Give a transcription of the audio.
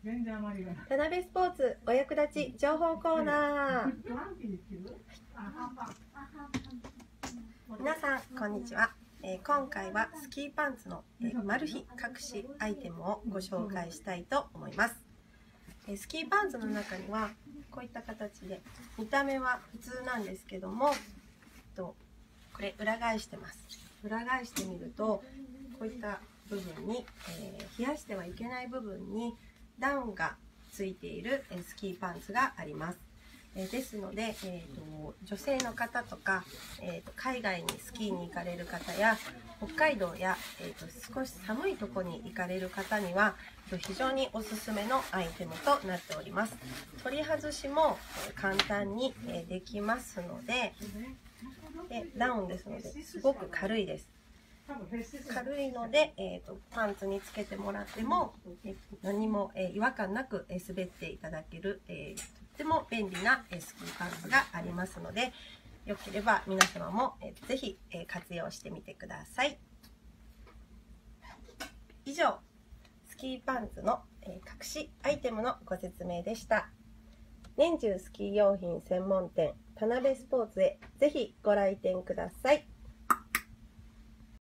田辺スポーツお役立ち情報コーナー。皆さんこんにちは。今回はスキーパンツのマル秘隠しアイテムをご紹介したいと思います。スキーパンツの中にはこういった形で、見た目は普通なんですけども、これ裏返してます。裏返してみると、こういった部分に、冷やしてはいけない部分にダウンがついているスキーパンツがあります。ですので、女性の方とか、海外にスキーに行かれる方や北海道や、少し寒いところに行かれる方には非常におすすめのアイテムとなっております。取り外しも簡単にできますので、ダウンですのですごく軽いです。軽いので、パンツにつけてもらっても何も違和感なく滑っていただける、とっても便利なスキーパンツがありますので、よければ皆様もぜひ活用してみてください。以上、スキーパンツの隠しアイテムのご説明でした。年中スキー用品専門店田辺スポーツへぜひご来店ください。